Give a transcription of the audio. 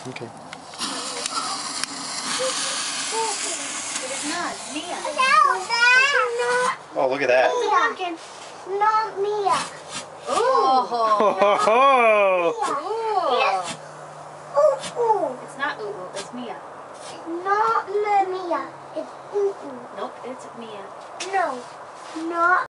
Okay. It is not. It's Mia. Oh, look at that. It's a pumpkin. Not Mia. Oh. Ooh. It's not Ooh. It's Mia. Not Mia. It's Ooh. Nope, it's Mia. No. Not